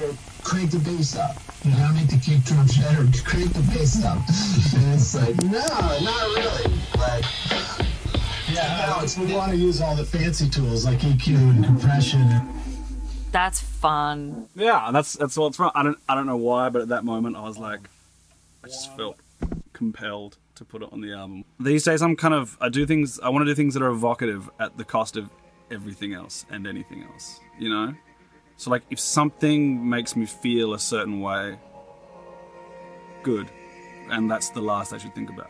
better, crank the bass up. You know, make the kick drum better, crank the bass up. And it's like, no, not really. Like, yeah, no, we want to use all the fancy tools like EQ and compression. That's fun. Yeah, that's all it's from. I don't know why, but at that moment I was like, I just felt compelled to put it on the album. These days I want to do things that are evocative at the cost of everything else and anything else, you know? So like if something makes me feel a certain way, good. And that's the last I should think about.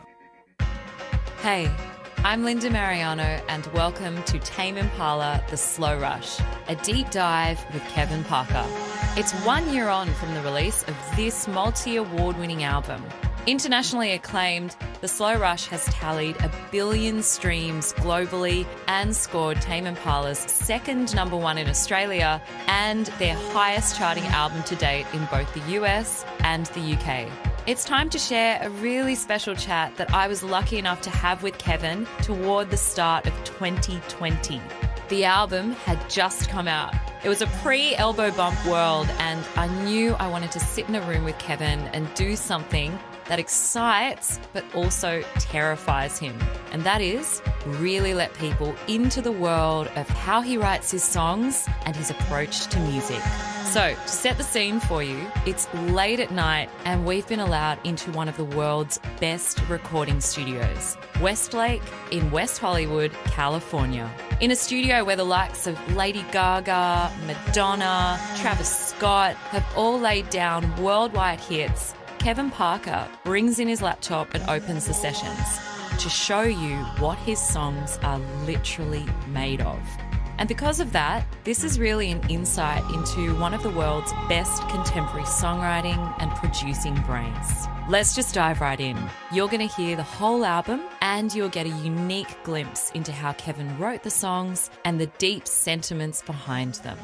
Hey, I'm Linda Marigliano and welcome to Tame Impala, The Slow Rush, a deep dive with Kevin Parker. It's 1 year on from the release of this multi-award-winning album. Internationally acclaimed, The Slow Rush has tallied 1 billion streams globally and scored Tame Impala's second #1 in Australia and their highest charting album to date in both the US and the UK. It's time to share a really special chat that I was lucky enough to have with Kevin toward the start of 2020. The album had just come out. It was a pre-elbow bump world, and I knew I wanted to sit in a room with Kevin and do something that excites but also terrifies him. And that is really let people into the world of how he writes his songs and his approach to music. So, to set the scene for you, it's late at night and we've been allowed into one of the world's best recording studios, Westlake in West Hollywood, California. In a studio where the likes of Lady Gaga, Madonna, Travis Scott have all laid down worldwide hits, Kevin Parker brings in his laptop and opens the sessions to show you what his songs are literally made of. And because of that, this is really an insight into one of the world's best contemporary songwriting and producing brains. Let's just dive right in. You're going to hear the whole album and you'll get a unique glimpse into how Kevin wrote the songs and the deep sentiments behind them.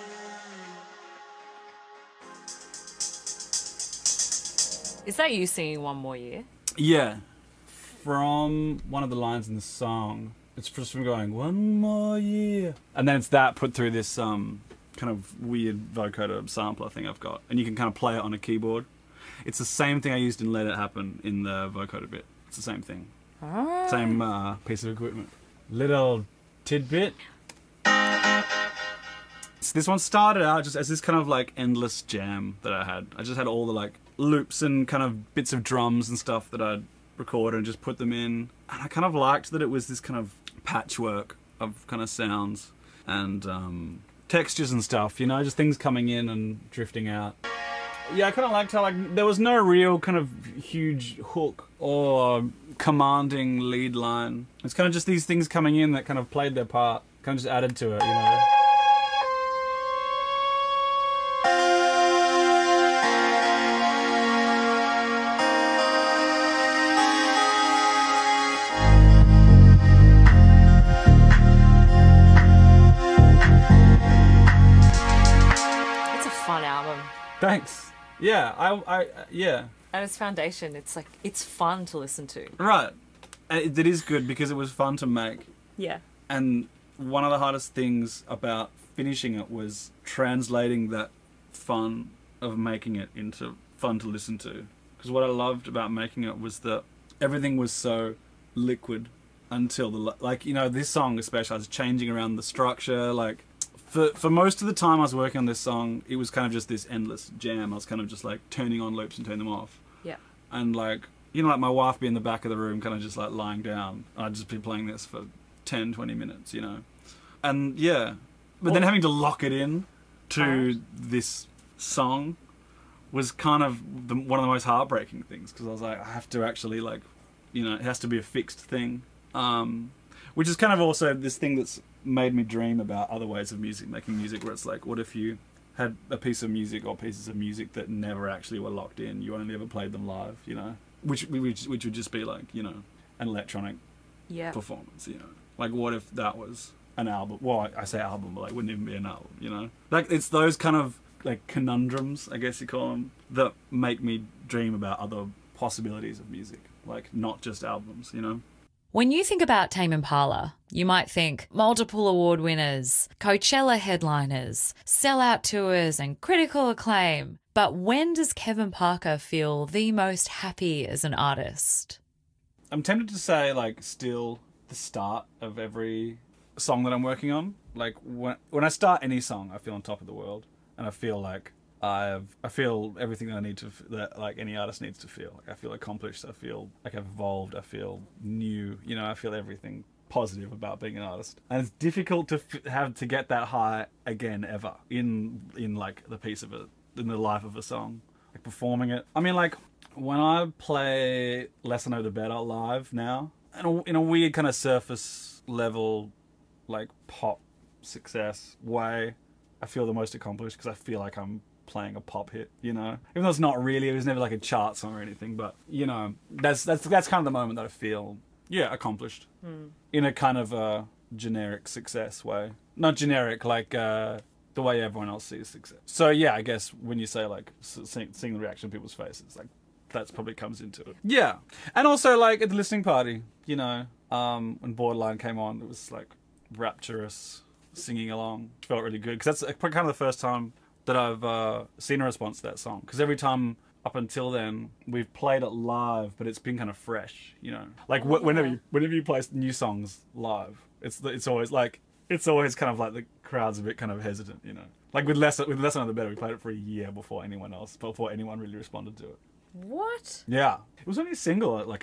Is that you singing One More Year? Yeah. From one of the lines in the song, it's just from going, one more year. And then it's that put through this kind of weird vocoder sampler thing I've got. And you can kind of play it on a keyboard. It's the same thing I used in Let It Happen in the vocoder bit. It's the same thing. Oh. Same piece of equipment. Little tidbit. So this one started out just as this kind of like endless jam that I had. I just had all the like loops and kind of bits of drums and stuff that I'd record and just put them in. And I kind of liked that it was this kind of patchwork of kind of sounds and textures and stuff, you know, just things coming in and drifting out. Yeah, I kind of liked how like there was no real kind of huge hook or commanding lead line. It's kind of just these things coming in that kind of played their part, kind of just added to it, you know. Thanks. Yeah, yeah. At its foundation, it's like, it's fun to listen to. Right. And it is good because it was fun to make. Yeah. And one of the hardest things about finishing it was translating that fun of making it into fun to listen to. Because what I loved about making it was that everything was so liquid until like, you know, this song especially, I was changing around the structure, like, For most of the time I was working on this song, it was kind of just this endless jam. I was kind of just like turning on loops and turning them off. Yeah. And like, you know, like my wife be in the back of the room kind of just like lying down. I'd just be playing this for 10, 20 minutes, you know. And yeah. But then having to lock it in to this song was kind of one of the most heartbreaking things. Because I was like, I have to actually like, you know, it has to be a fixed thing. Which is kind of also this thing that's made me dream about other ways of making music, where it's like, what if you had a piece of music or pieces of music that never actually were locked in, you only ever played them live, you know, which would just be like, you know, an electronic performance, you know, like what if that was an album? Well, I say album, but like wouldn't even be an album, you know, like it's those kind of like conundrums, I guess you call them, that make me dream about other possibilities of music, like not just albums, you know. When you think about Tame Impala, you might think multiple award winners, Coachella headliners, sellout tours and critical acclaim. But when does Kevin Parker feel the most happy as an artist? I'm tempted to say, like, still the start of every song that I'm working on. Like, when I start any song, I feel on top of the world. And I feel like I feel everything that I need to, that like any artist needs to feel. Like I feel accomplished. I feel like I've evolved. I feel new. You know, I feel everything positive about being an artist. And it's difficult to have to get that high again ever in like the piece of it, in the life of a song, like performing it. I mean, like when I play Less I Know the Better live now, in a weird kind of surface level, like pop success way, I feel the most accomplished because I feel like I'm playing a pop hit, you know, even though it's not really, it was never like a chart song or anything, but you know, that's kind of the moment that I feel, yeah, accomplished in a kind of a generic success way, not generic like the way everyone else sees success. So yeah, I guess when you say like seeing the reaction on people's faces, like that's probably comes into it. Yeah, and also like at the listening party, you know, when Borderline came on, it was like rapturous singing along. It felt really good because that's kind of the first time that I've seen a response to that song, because every time up until then we've played it live, but it's been kind of fresh, you know, like whenever you play new songs live, it's always kind of like the crowd's a bit kind of hesitant, you know, like with Less Another Better, we played it for a year before anyone really responded to it. What? Yeah, it was only a single at like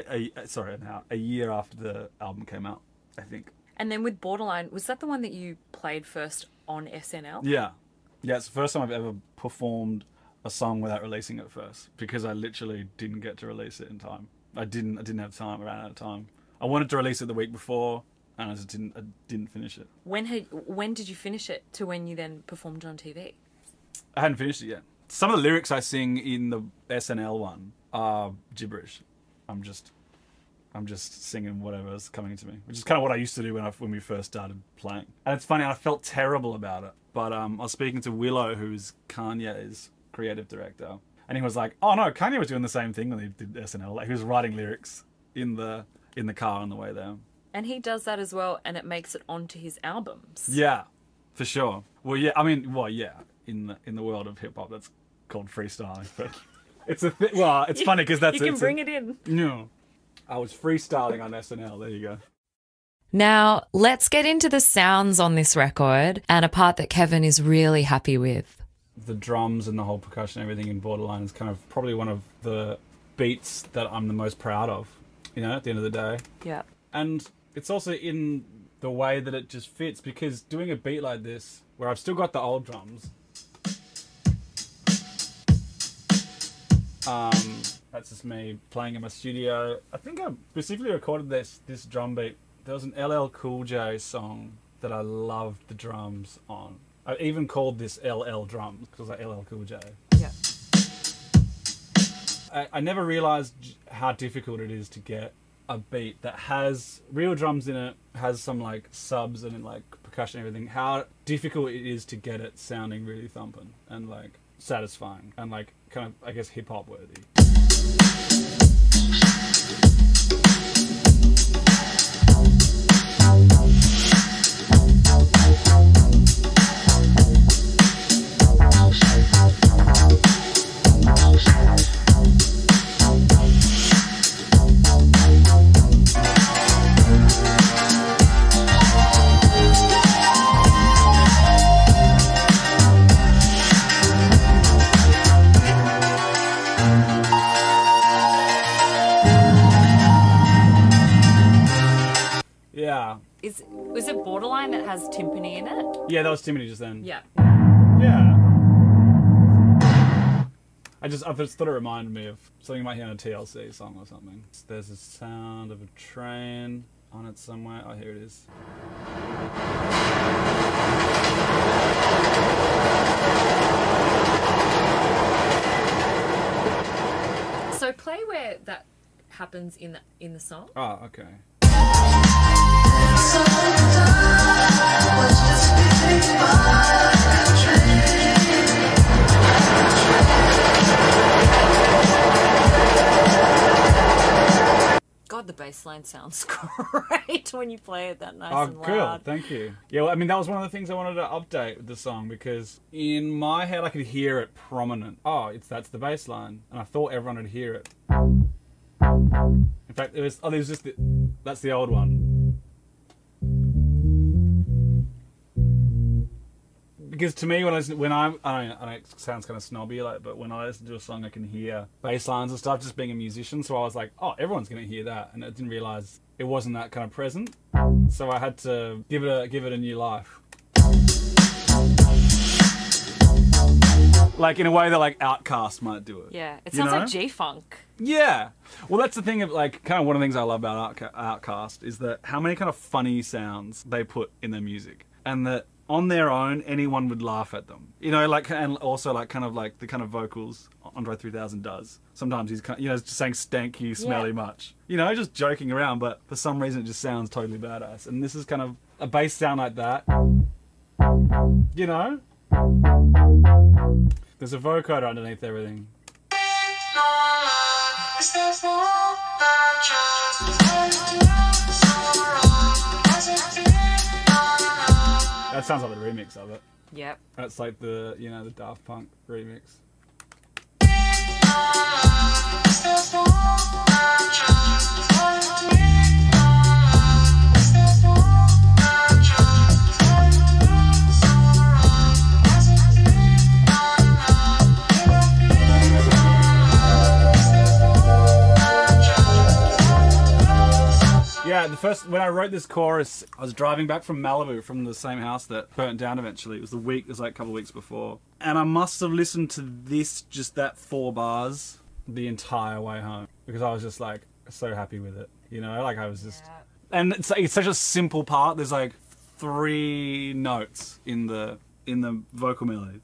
a year after the album came out, I think. And then with Borderline, was that the one that you played first on SNL? Yeah. Yeah, it's the first time I've ever performed a song without releasing it first, because I literally didn't get to release it in time. I didn't have time. I ran out of time. I wanted to release it the week before, and I didn't finish it. When did you finish it to when you then performed on TV? I hadn't finished it yet. Some of the lyrics I sing in the SNL one are gibberish. I'm just singing whatever's coming to me, which is kind of what I used to do when we first started playing. And it's funny, I felt terrible about it. But I was speaking to Willow, who's Kanye's creative director, and he was like, "Oh no, Kanye was doing the same thing when he did SNL. Like he was writing lyrics in the car on the way there." And he does that as well, and it makes it onto his albums. Yeah, for sure. Well, yeah, I mean, yeah. In the world of hip hop, that's called freestyling. But it's it's funny because that's you can bring it in. No, I was freestyling on SNL. There you go. Now, let's get into the sounds on this record and a part that Kevin is really happy with. The drums and the whole percussion, everything in Borderline is kind of probably one of the beats that I'm the most proud of, you know, at the end of the day. Yeah. And it's also in the way that it just fits, because doing a beat like this, where I've still got the old drums, that's just me playing in my studio. I think I specifically recorded this drum beat. There was an LL Cool J song that I loved the drums on. I even called this LL drums because like LL Cool J. Yeah. I never realized how difficult it is to get a beat that has real drums in it, has some like subs and like percussion and everything. How difficult it is to get it sounding really thumping and like satisfying and like kind of, I guess, hip hop worthy. Yeah. Was it Borderline that has timpani in it? Yeah, that was timpani just then. Yeah. Yeah. I just thought it reminded me of something you might hear on a TLC song or something. There's a sound of a train on it somewhere. Oh, here it is. So play where that happens in the song. Oh, okay. God, the bass bass line sounds great when you play it that nice and Oh, loud. cool. Thank you. Yeah, well, I mean, that was one of the things I wanted to update with the song because in my head I could hear it prominent. Oh, that's the bass line. And I thought everyone would hear it. In fact, there's just that's the old one. Because to me, I know it sounds kind of snobby, but when I listen to a song, I can hear bass lines and stuff. Just being a musician, so I was like, oh, everyone's going to hear that, and I didn't realize it wasn't that kind of present. So I had to give it a new life, like in a way that like Outkast might do it. Yeah, it sounds like G-Funk. Yeah, well, that's the thing of like kind of one of the things I love about Outkast is that how many kind of funny sounds they put in their music, and that on their own anyone would laugh at them. You know, like, and also like kind of like the kind of vocals Andre 3000 does. Sometimes he's kind of, just saying stanky, smelly much. You know, just joking around, but for some reason it just sounds totally badass. And this is kind of a bass sound like that. You know, there's a vocoder underneath everything. That sounds like the remix of it. Yep. That's like the Daft Punk remix. Yeah, when I wrote this chorus, I was driving back from Malibu from the same house that burnt down eventually. It was like a couple of weeks before. And I must have listened to that 4 bars the entire way home. Because I was just like, so happy with it. You know, like I was just... Yeah. And it's such a simple part. There's like 3 notes in the vocal melody.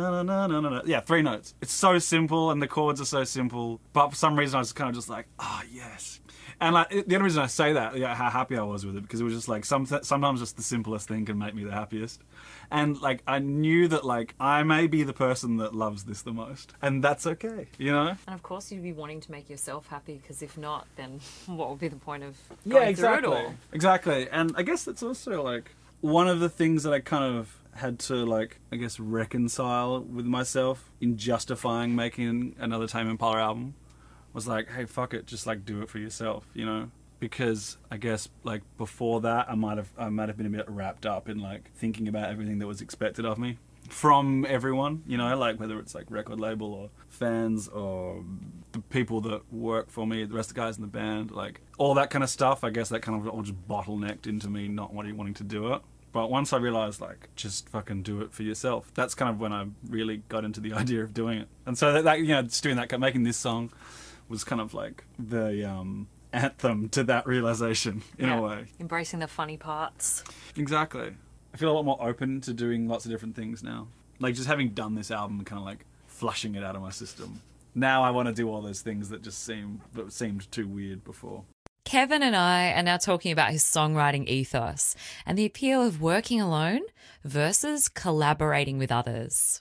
No. Yeah, 3 notes. It's so simple and the chords are so simple. But for some reason I was kind of just like, oh, yes. And like the only reason I say that, how happy I was with it, because it was just like sometimes just the simplest thing can make me the happiest. And like I knew that like I may be the person that loves this the most, and that's okay, you know. And of course you'd be wanting to make yourself happy, because if not, then what would be the point of going through it all? Exactly. And I guess that's also like one of the things that I kind of had to like I guess reconcile with myself in justifying making another Tame Impala album. Was like, hey, fuck it, just like do it for yourself, you know? Because I guess like before that, I might have been a bit wrapped up in like thinking about everything that was expected of me from everyone, you know, like whether it's like record label or fans or the people that work for me, the rest of the guys in the band, like all that kind of stuff. I guess that kind of all just bottlenecked into me not wanting to do it. But once I realised, like, just fucking do it for yourself, that's kind of when I really got into the idea of doing it. And so that just doing that, making this song was kind of like the anthem to that realisation in a way. Embracing the funny parts. Exactly. I feel a lot more open to doing lots of different things now. Like just having done this album and kind of like flushing it out of my system. Now I want to do all those things that seemed too weird before. Kevin and I are now talking about his songwriting ethos and the appeal of working alone versus collaborating with others.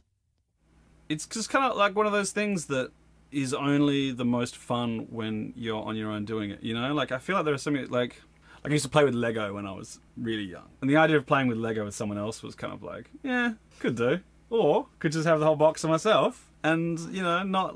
It's just kind of like one of those things that is only the most fun when you're on your own doing it, you know? Like, I feel like there was something, like I used to play with Lego when I was really young. And the idea of playing with Lego with someone else was kind of like, yeah, could do. Or could just have the whole box to myself and, you know, not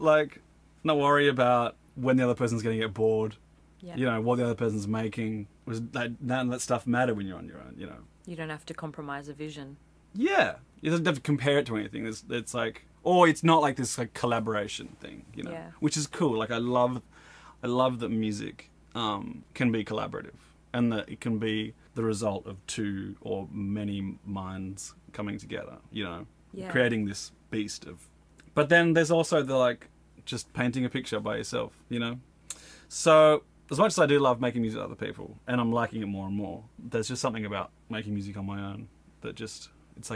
worry about when the other person's going to get bored. Yep. You know, what the other person's making. None of that stuff matter when you're on your own, you know? You don't have to compromise a vision. Yeah. You don't have to compare it to anything. It's like... Or it's not like this like collaboration thing, you know, which is cool. Like I love that music can be collaborative and that it can be the result of 2 or many minds coming together, you know, creating this beast of. But then there's also the like just painting a picture by yourself, you know. So as much as I do love making music with other people, and I'm liking it more and more, there's just something about making music on my own that just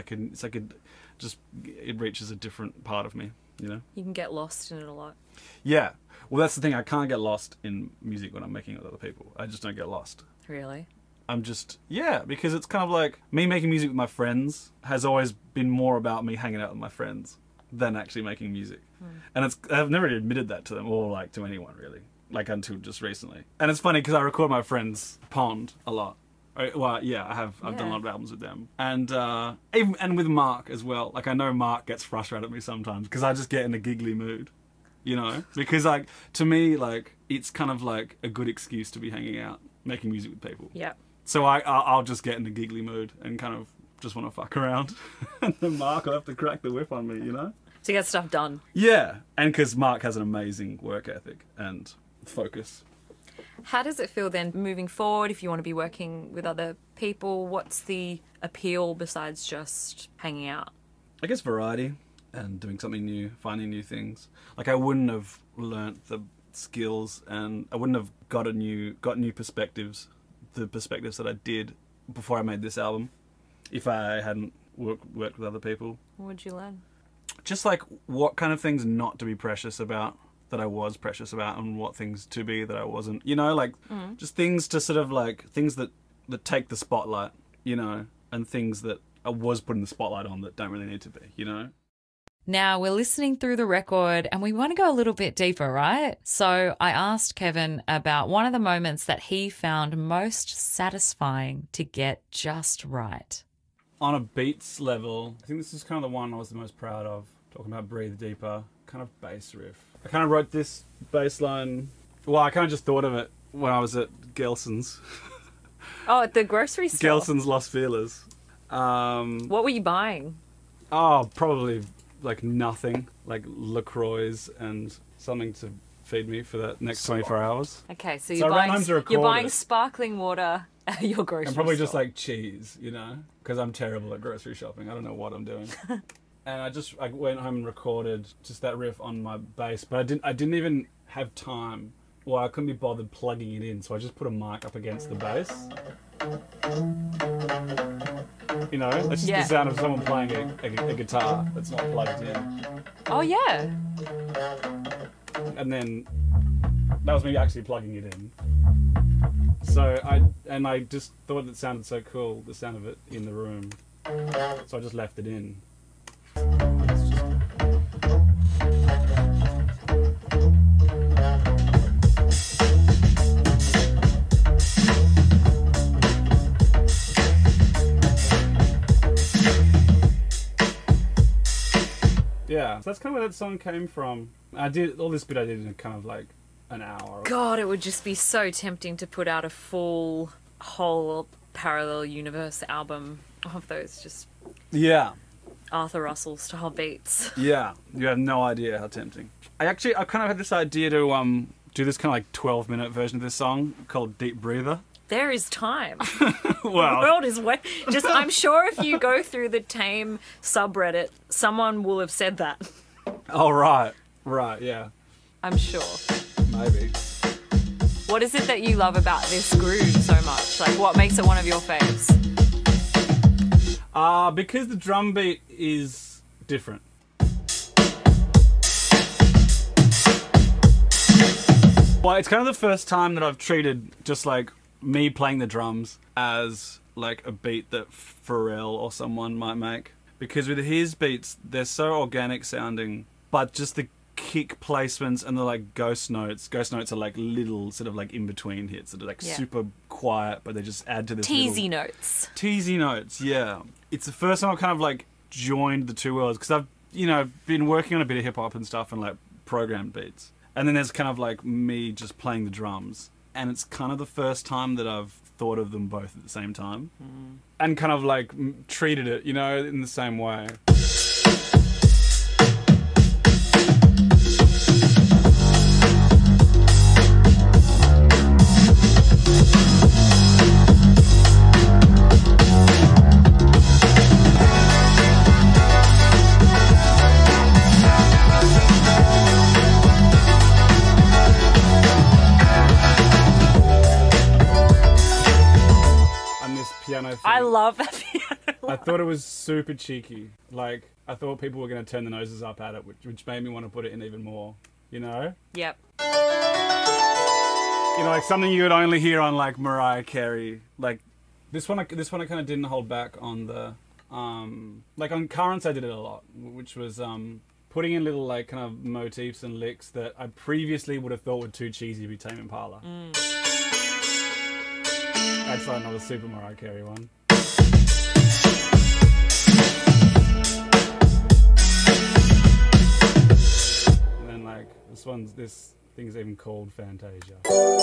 it reaches a different part of me, you know? You can get lost in it a lot. Yeah. Well, that's the thing. I can't get lost in music when I'm making it with other people. I just don't get lost. Really? Because it's kind of like me making music with my friends has always been more about me hanging out with my friends than actually making music. And I've never really admitted that to them or like to anyone really. like until just recently. And it's funny because I record my friend's Pond a lot. Well, yeah, I've done a lot of albums with them, and even with Mark as well. Like I know Mark gets frustrated at me sometimes because I just get in a giggly mood, you know. Because like to me, like it's kind of like a good excuse to be hanging out, making music with people. Yeah. So I'll just get in a giggly mood and kind of just want to fuck around, and then Mark will have to crack the whip on me, you know. To get stuff done. Yeah, and because Mark has an amazing work ethic and focus. How does it feel then moving forward if you want to be working with other people? What's the appeal besides just hanging out? I guess variety and doing something new, finding new things. Like I wouldn't have learnt the skills and I wouldn't have got new perspectives, the perspectives that I did before I made this album, if I hadn't worked with other people. What would you learn? Just like what kind of things not to be precious about, that I was precious about, and what things to be that I wasn't, you know, like just things to sort of like things that take the spotlight, you know, and things that I was putting the spotlight on that don't really need to be, you know. Now we're listening through the record and we want to go a little bit deeper, right? So I asked Kevin about one of the moments that he found most satisfying to get just right. On a beats level, I think this is kind of the one I was the most proud of, talking about Breathe Deeper, kind of bass riff. I kind of wrote this bass line, well, I kind of just thought of it when I was at Gelson's. Oh, at the grocery store? Gelson's Los Feliz. What were you buying? Oh, probably like nothing, like LaCroix and something to feed me for the next 24 hours. Okay, so I ran home to record you're buying it. sparkling water at your grocery store. And probably just like cheese, you know, because I'm terrible at grocery shopping. I don't know what I'm doing. And I went home and recorded just that riff on my bass, but I didn't even have time. Well, I couldn't be bothered plugging it in, so I just put a mic up against the bass. You know, that's just the sound of someone playing a guitar that's not plugged in. Oh yeah. And then that was me actually plugging it in. So I just thought it sounded so cool, the sound of it in the room. So I just left it in. Yeah, so that's kind of where that song came from. I did all this bit I did in kind of like an hour. God, it would just be so tempting to put out a full, whole parallel universe album of those just Arthur Russell style beats. Yeah, you have no idea how tempting. I kind of had this idea to do this kind of like 12-minute version of this song called Deep Breather. There is time. Well, The world is just. I'm sure if you go through the Tame subreddit, someone will have said that. Oh right, yeah. I'm sure. Maybe. What is it that you love about this groove so much? Like, what makes it one of your faves? Because the drum beat is different. Well, it's kind of the first time that I've treated just like me playing the drums as like a beat that Pharrell or someone might make. Because with his beats, they're so organic sounding, but just the kick placements and the like ghost notes are like little sort of like in between hits that are like super quiet, but they just add to this Teasy notes. Teasy notes, yeah. It's the first time I've kind of like joined the two worlds because I've, you know, been working on a bit of hip hop and stuff and like programmed beats. And then there's kind of like me just playing the drums. And it's kind of the first time that I've thought of them both at the same time. And kind of like treated it, you know, in the same way. Piano thing. I love that piano. I thought it was super cheeky. Like, I thought people were going to turn the noses up at it, which made me want to put it in even more, you know? Yep. You know, like something you would only hear on like Mariah Carey. Like, this one I kind of didn't hold back on the, like on Currents I did it a lot, which was putting in little like kind of motifs and licks that I previously would have thought were too cheesy to be Tame Impala. That's like another Super Mariah Carey one. And then like this thing's even called Fantasia.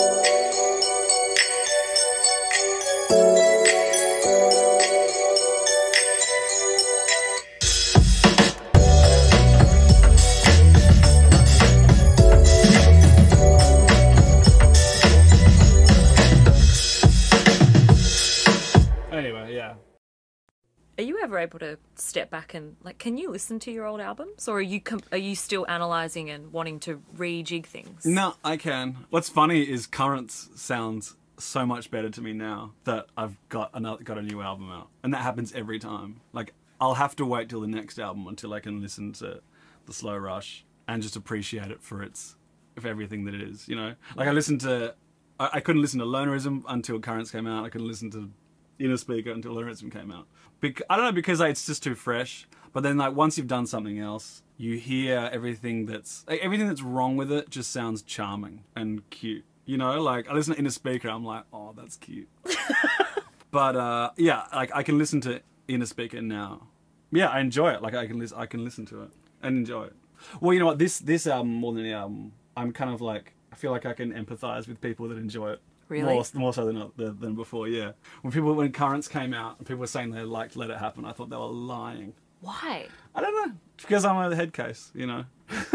Anyway, yeah. Are you ever able to step back and like, can you listen to your old albums, or are you still analysing and wanting to rejig things? No, I can. What's funny is Currents sounds so much better to me now that I've got a new album out, and that happens every time. Like, I'll have to wait till the next album until I can listen to the Slow Rush and just appreciate it for everything that it is. You know, like I couldn't listen to Lonerism until Currents came out. I couldn't listen to Inner Speaker until Lonerism came out. I don't know, because it's just too fresh. But then, like, once you've done something else, you hear everything that's wrong with it just sounds charming and cute. You know, like, I listen to Inner Speaker, I'm like, oh, that's cute. But yeah, like, I can listen to Inner Speaker now. Yeah, I enjoy it. Like, I can listen to it and enjoy it. Well, you know what? This album, more than any album, I'm kind of like, I feel like I can empathise with people that enjoy it. Really? More so than before, yeah. When Currents came out and people were saying they liked Let It Happen, I thought they were lying. Why? I don't know. Because I'm a head case, you know.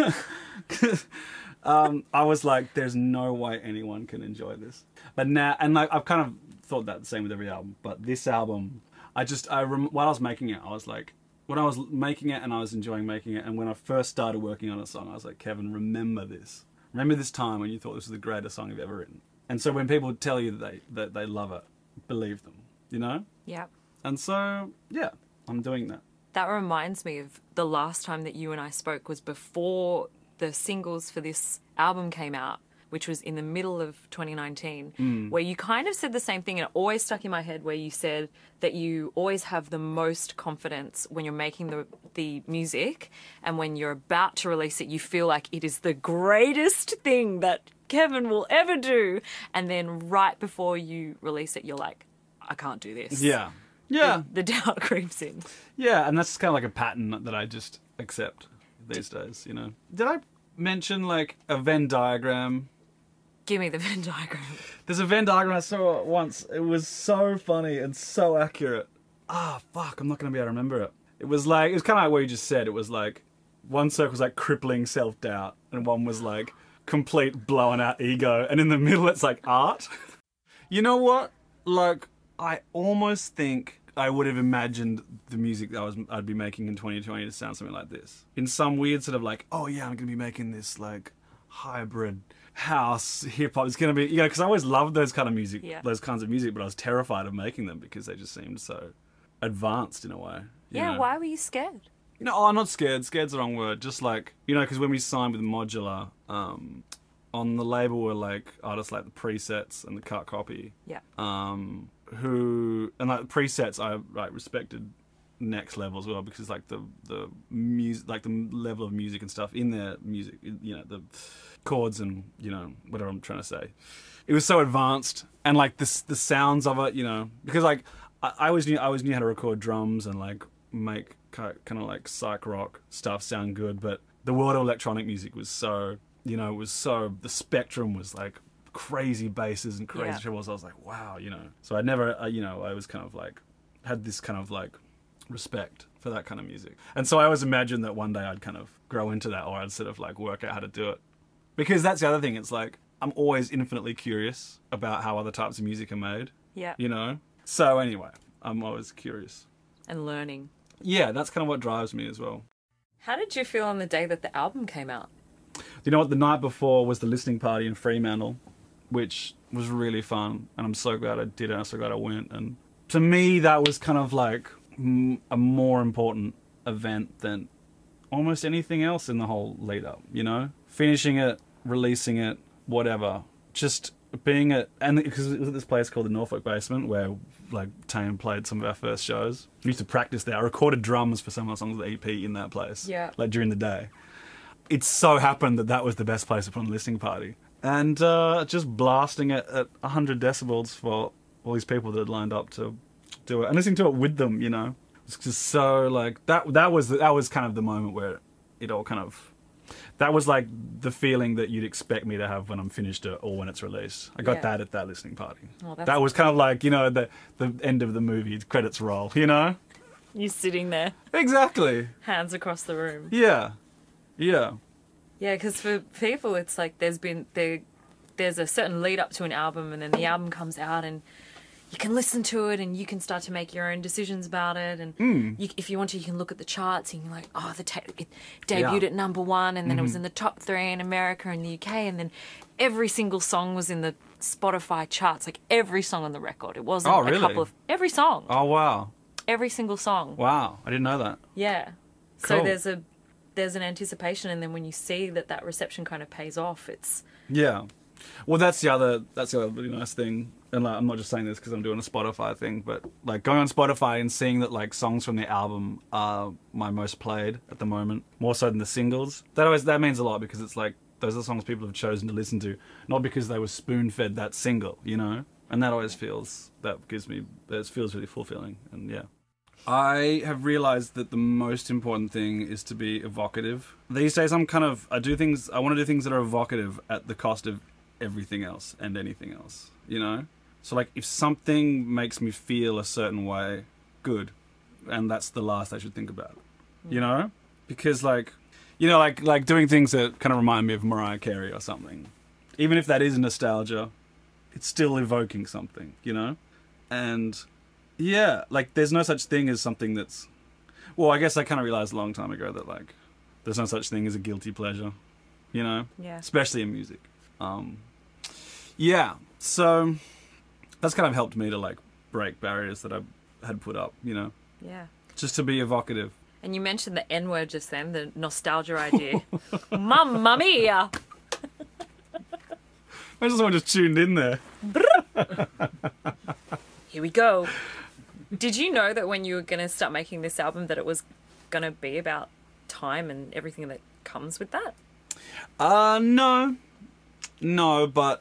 I was like, there's no way anyone can enjoy this. But now, and like, I've kind of thought that the same with every album. But this album, while I was making it, I was like, when I was making it and I was enjoying making it, and when I first started working on a song, I was like, Kevin, remember this. Remember this time when you thought this was the greatest song you've ever written. And so when people tell you that they love it, believe them, you know? Yeah. And so, yeah, I'm doing that. That reminds me of the last time that you and I spoke was before the singles for this album came out, which was in the middle of 2019, where you kind of said the same thing, and it always stuck in my head, where you said that you always have the most confidence when you're making the music, and when you're about to release it, you feel like it is the greatest thing that Kevin will ever do, and then right before you release it, you're like, I can't do this. Yeah. Yeah. The doubt creeps in. Yeah, and that's kind of like a pattern that I just accept these days, you know. Did I mention, like, a Venn diagram? Give me the Venn diagram. There's a Venn diagram I saw once. It was so funny and so accurate. Fuck, I'm not going to be able to remember it. It was kind of like what you just said. It was like, one circle's like crippling self-doubt, and one was like complete blown out ego, and in the middle it's like art. You know what? Like, I almost think I would have imagined the music that I'd be making in 2020 to sound something like this. In some weird sort of like, oh yeah, I'm going to be making this like hybrid house hip hop. It's going to be, you know, because I always loved those kind of music, those kinds of music, but I was terrified of making them because they just seemed so advanced in a way. Yeah, know? Why were you scared? You know, I'm not scared. Scared's the wrong word. Just like, you know, because when we signed with Modular, on the label were like artists like the Presets and the Cut Copy. Yeah. And like the Presets I like respected next level as well, because like the music, like the level of music and stuff in their music, you know, the chords and, you know, whatever I'm trying to say, it was so advanced, and like the sounds of it, you know, because like I always knew how to record drums and like make kind of like psych rock stuff sound good, but the world of electronic music was so, you know, the spectrum was like crazy basses and crazy trebles. I was like, wow, you know. So I never, you know, I was kind of like, had this kind of like respect for that kind of music. And so I always imagined that one day I'd kind of grow into that, or I'd sort of like work out how to do it. Because that's the other thing, it's like, I'm always infinitely curious about how other types of music are made. Yeah. You know? So anyway, I'm always curious. And learning. Yeah, that's kind of what drives me as well. How did you feel on the day that the album came out? You know what? The night before was the listening party in Fremantle, which was really fun. And I'm so glad I did it. I'm so glad I went. And to me, that was kind of like a more important event than almost anything else in the whole lead up, you know? Finishing it, releasing it, whatever. Just being at, and because it was at this place called the Norfolk Basement where like Tame played some of our first shows. We used to practice there. I recorded drums for some of the songs of the EP in that place. Yeah. Like during the day. it so happened that was the best place to put on a listening party. And just blasting it at 100 decibels for all these people that had lined up to do it. And listening to it with them, you know. It's just so, like, that was kind of the moment where it all kind of... That was like the feeling that you'd expect me to have when I'm finished it or when it's released. I got that at that listening party. Oh, that was kind of like, you know, the end of the movie, credits roll, you know? You sitting there. Exactly. Hands across the room. Yeah. Yeah. Yeah, because for people, it's like there's a certain lead up to an album, and then the album comes out, and you can listen to it, and you can start to make your own decisions about it. And if you want to, you can look at the charts, and you're like, oh, it debuted at #1, and then it was in the top 3 in America and the UK, and then every single song was in the Spotify charts, like every song on the record. It wasn't a couple of... Every song. Oh, wow. Every single song. Wow, I didn't know that. Yeah. Cool. So there's an anticipation, and then when you see that reception kind of pays off, it's... Yeah. Well, that's the other really nice thing. And like, I'm not just saying this because I'm doing a Spotify thing, but like going on Spotify and seeing that like songs from the album are my most played at the moment, more so than the singles. That means a lot, because it's like those are the songs people have chosen to listen to, not because they were spoon-fed that single, you know? And that always feels really fulfilling. And yeah. I have realized that the most important thing is to be evocative. These days I want to do things that are evocative at the cost of everything else and anything else, you know? So like if something makes me feel a certain way, good. And that's the last I should think about, you know? Because like, you know, like doing things that kind of remind me of Mariah Carey or something. Even if that is nostalgia, it's still evoking something, you know? And yeah, like there's no such thing as something that's... Well, I guess I kind of realized a long time ago that like there's no such thing as a guilty pleasure, you know? Yeah. Especially in music. Yeah, so that's kind of helped me to like break barriers that I had put up, you know? Yeah. Just to be evocative. And you mentioned the N-word just then, the nostalgia idea. Mamma mia! Imagine someone just tuned in there. Here we go. Did you know that when you were going to start making this album that it was going to be about time and everything that comes with that? No, but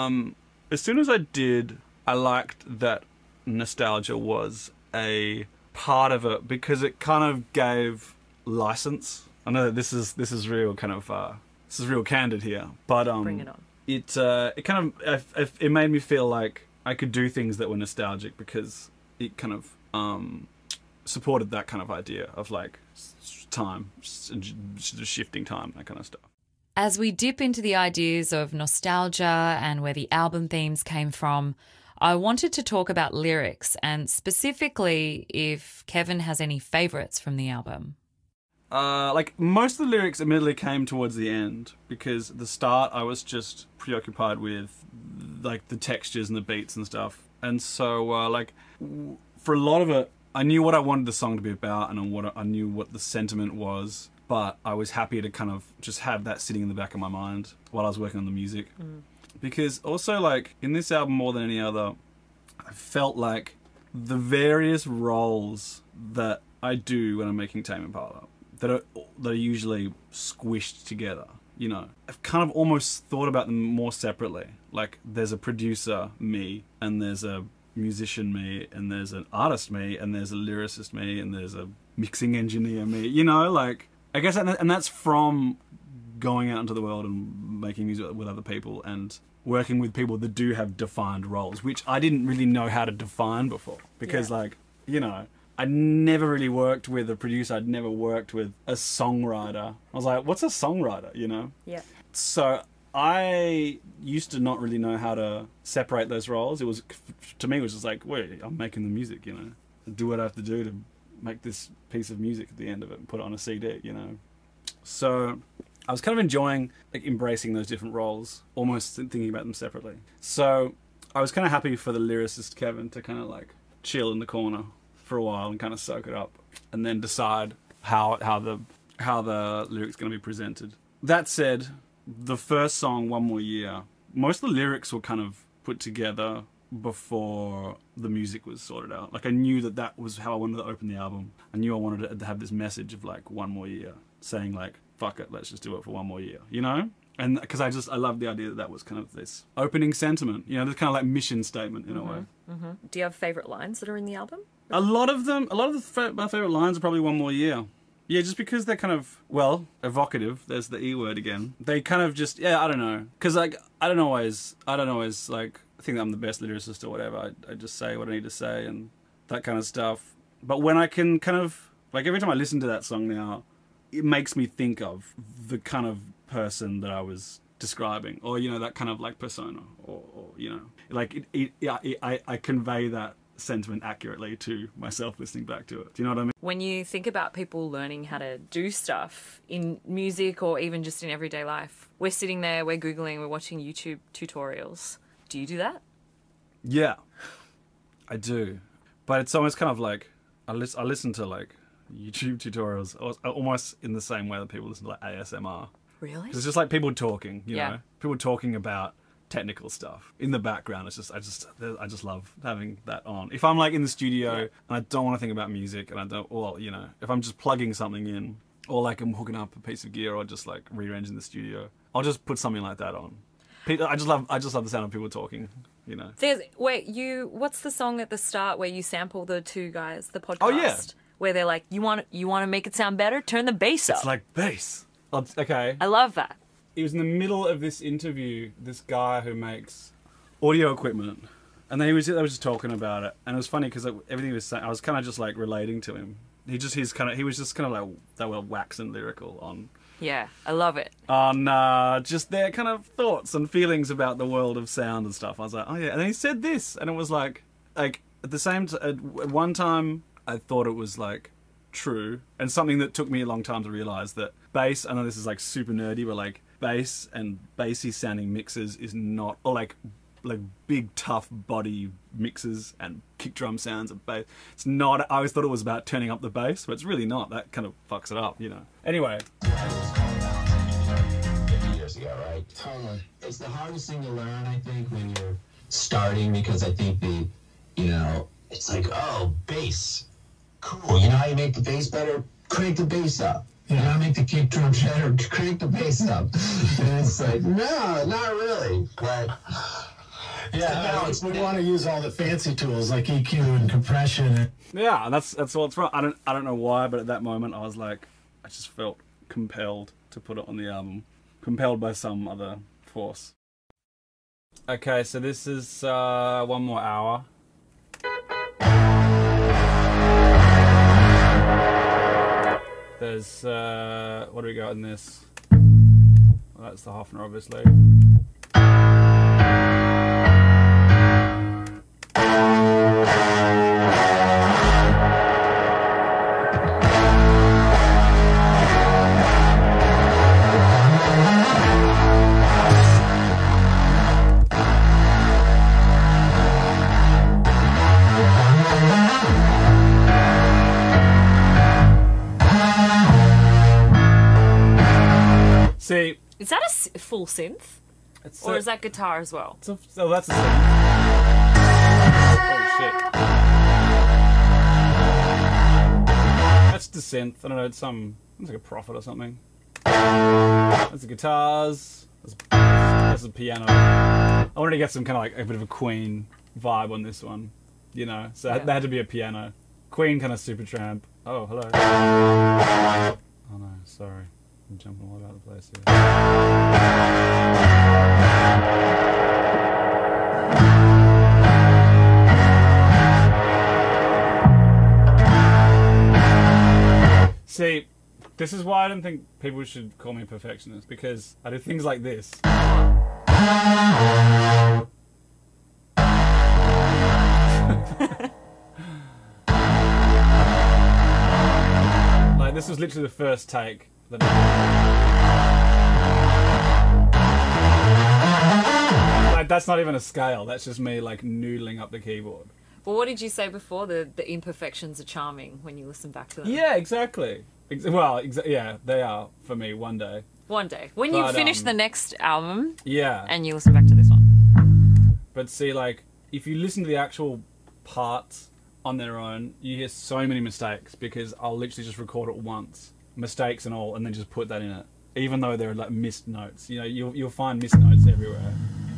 as soon as I did, I liked that nostalgia was a part of it, because it kind of gave license. I know that this is real kind of this is real candid here, but bring it on. It kind of it made me feel like I could do things that were nostalgic, because it kind of supported that kind of idea of like time, shifting time, that kind of stuff. As we dip into the ideas of nostalgia and where the album themes came from, I wanted to talk about lyrics, and specifically if Kevin has any favourites from the album. Like most of the lyrics admittedly came towards the end, because at the start I was just preoccupied with like the textures and the beats and stuff. And so like for a lot of it, I knew what I wanted the song to be about, and I knew what the sentiment was. But I was happy to kind of just have that sitting in the back of my mind while I was working on the music. Because also, like, in this album more than any other, I felt like the various roles that I do when I'm making Tame Impala, that are usually squished together, you know, I've kind of almost thought about them more separately. Like, there's a producer, me, and there's a musician, me, and there's an artist, me, and there's a lyricist, me, and there's a mixing engineer, me, you know, like... I guess, and that's from going out into the world and making music with other people and working with people that do have defined roles, which I didn't really know how to define before. Because, like, you know, I never really worked with a producer. I'd never worked with a songwriter. I was like, what's a songwriter, you know? Yeah. So I used to not really know how to separate those roles. It was, to me, it was just like, wait, I'm making the music, you know? Do what I have to do to make this piece of music at the end of it and put it on a CD, you know. So I was kind of enjoying like embracing those different roles, almost thinking about them separately. So I was kind of happy for the lyricist Kevin to kind of like chill in the corner for a while and kind of soak it up, and then decide how the lyrics going to be presented. That said, the first song, One More Year, most of the lyrics were kind of put together before the music was sorted out. Like I knew that was how I wanted to open the album. I knew I wanted to have this message of like one more year, saying like fuck it, let's just do it for one more year, you know? And because I love the idea that that was kind of this opening sentiment, you know, this kind of like mission statement in a way. Mm-hmm. Do you have favourite lines that are in the album? A lot of my favourite lines are probably one more year. Yeah, just because they're kind of, well, evocative. There's the E word again. They kind of just, yeah, I don't know. Because, like, I don't always, like, think that I'm the best lyricist or whatever. I just say what I need to say and that kind of stuff. But when I can kind of, like, every time I listen to that song now, it makes me think of the kind of person that I was describing. Or, you know, that kind of, like, persona. Or you know, like, I convey that sentiment accurately to myself listening back to it. Do you know what I mean? When you think about people learning how to do stuff in music or even just in everyday life, we're sitting there, we're Googling, we're watching YouTube tutorials. Do you do that? Yeah, I do. But it's almost kind of like, I listen to like YouTube tutorials almost in the same way that people listen to like ASMR. Really? It's just like people talking, you know? People talking about technical stuff in the background. It's just I just love having that on. If I'm like in the studio and I don't want to think about music and I don't, or you know, if I'm just plugging something in or like I'm hooking up a piece of gear or just like rearranging the studio, I'll just put something like that on. I just love the sound of people talking, you know. What's the song at the start where you sample the two guys, the podcast? Oh yeah. Where they're like, you want to make it sound better? Turn the bass up. It's like bass. Okay. I love that. It was in the middle of this interview, this guy who makes audio equipment, and then I was just talking about it, and it was funny because like, everything he was saying, I was kind of just like relating to him. He was just kind of like, they were waxing lyrical on. Yeah, I love it. On just their kind of thoughts and feelings about the world of sound and stuff. I was like, oh yeah, and then he said this, and it was like at the same at one time I thought it was like true, and something that took me a long time to realize that bass. I know this is like super nerdy, but like bass and bassy sounding mixes is not, or like big tough body mixes and kick drum sounds and bass. It's not. I always thought it was about turning up the bass, but it's really not. That kind of fucks it up, you know. Anyway. 50 years ago, right? Totally. It's the hardest thing to learn, I think, when you're starting, because I think it's like, oh, bass. Cool. You know how you make the bass better? Crank the bass up. You know how to make the kick drum better? Crank the bass up. And it's like, no, not really. But yeah, we want to use all the fancy tools like EQ and compression. Yeah, that's what's wrong. I don't know why, but at that moment I was like, I just felt compelled to put it on the album, compelled by some other force. Okay, so this is one more hour. There's what do we got in this? Well, that's the Hofner, obviously. See, is that a full synth? Or is that guitar as well? Oh, that's a synth. Oh, shit. That's the synth. I don't know, it's like a Prophet or something. That's the guitars. That's the piano. I wanted to get some kind of like a bit of a Queen vibe on this one, you know? So there had to be a piano. Queen kind of Supertramp. Oh, hello. Oh no, sorry. I'm jumping all over the place here. See, this is why I don't think people should call me a perfectionist, because I do things like this. Like, this was literally the first take. Like, that's not even a scale. That's just me like noodling up the keyboard. Well, what did you say before? The imperfections are charming when you listen back to them. Yeah, exactly. Yeah, they are for me one day. One day. When you finish the next album. Yeah. And you listen back to this one. But see, like, if you listen to the actual parts on their own, you hear so many mistakes, because I'll literally just record it once. Mistakes and all, and then just put that in it. even though there are like missed notes. You know, you'll find missed notes everywhere.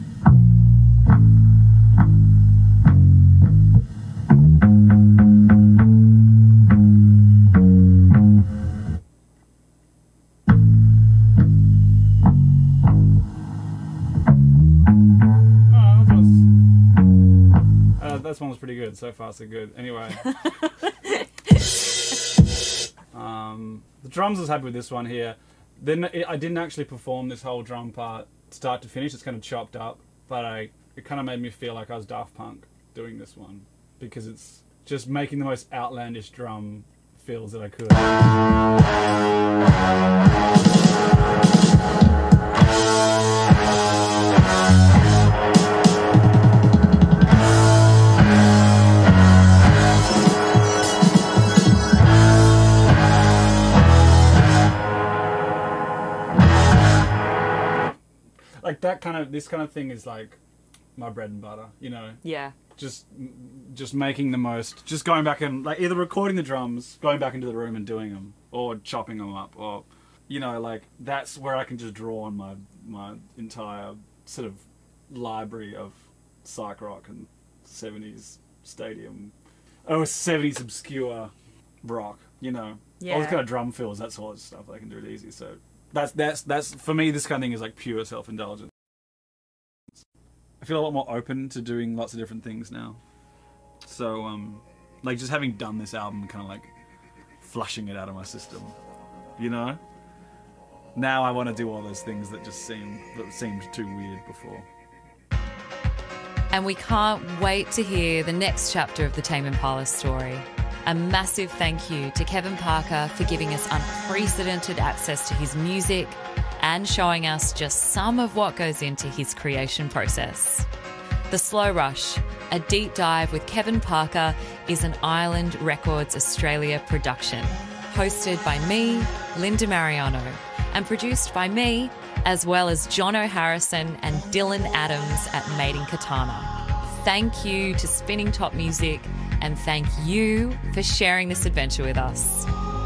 This one was pretty good. So far, so good. Anyway. The drums, I was happy with this one here. Then I didn't actually perform this whole drum part start to finish. It's kind of chopped up. But it kind of made me feel like I was Daft Punk doing this one. Because it's just making the most outlandish drum fills that I could. Like this kind of thing is like my bread and butter, you know? Yeah. Just making the most, just going back and like either recording the drums, going back into the room and doing them, or chopping them up, or, you know, like that's where I can just draw on my entire sort of library of psych rock and 70s stadium, 70s obscure rock, you know? Yeah. All this kind of drum fills, that's all stuff I can do it easy, so... That's for me, this kind of thing is like pure self-indulgence. I feel a lot more open to doing lots of different things now. So, like just having done this album, kind of like flushing it out of my system, you know? Now I want to do all those things that seemed too weird before. And we can't wait to hear the next chapter of the Tame Impala story. A massive thank you to Kevin Parker for giving us unprecedented access to his music and showing us just some of what goes into his creation process. The Slow Rush, a deep dive with Kevin Parker, is an Island Records Australia production, hosted by me, Linda Marigliano, and produced by me, as well as Jono Harrison and Dylan Adams at Made in Katana. Thank you to Spinning Top Music, and thank you for sharing this adventure with us.